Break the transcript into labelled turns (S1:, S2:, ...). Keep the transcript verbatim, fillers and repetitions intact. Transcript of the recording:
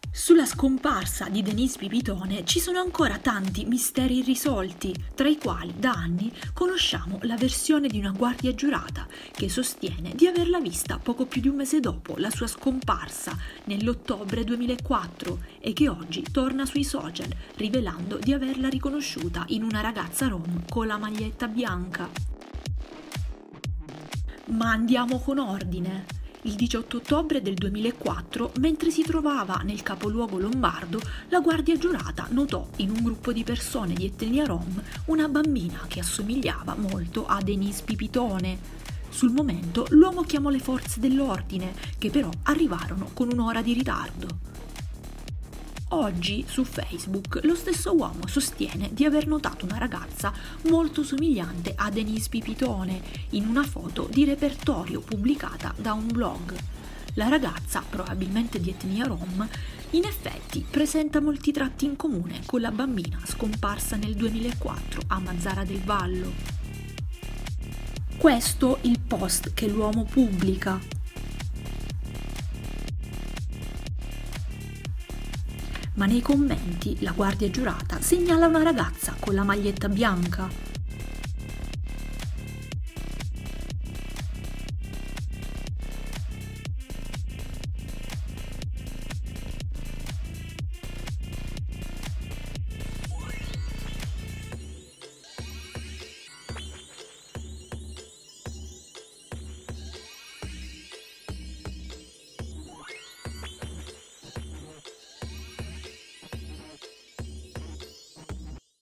S1: Sulla scomparsa di Denise Pipitone ci sono ancora tanti misteri irrisolti, tra i quali da anni conosciamo la versione di una guardia giurata che sostiene di averla vista poco più di un mese dopo la sua scomparsa, nell'ottobre duemilaquattro, e che oggi torna sui social rivelando di averla riconosciuta in una ragazza rom con la maglietta bianca. Ma andiamo con ordine. Il diciotto ottobre del duemilaquattro, mentre si trovava nel capoluogo lombardo, la guardia giurata notò in un gruppo di persone di etnia rom una bambina che assomigliava molto a Denise Pipitone. Sul momento l'uomo chiamò le forze dell'ordine, che però arrivarono con un'ora di ritardo. Oggi su Facebook lo stesso uomo sostiene di aver notato una ragazza molto somigliante a Denise Pipitone in una foto di repertorio pubblicata da un blog. La ragazza, probabilmente di etnia rom, in effetti presenta molti tratti in comune con la bambina scomparsa nel duemilaquattro a Mazara del Vallo. Questo il post che l'uomo pubblica. Ma nei commenti la guardia giurata segnala una ragazza con la maglietta bianca.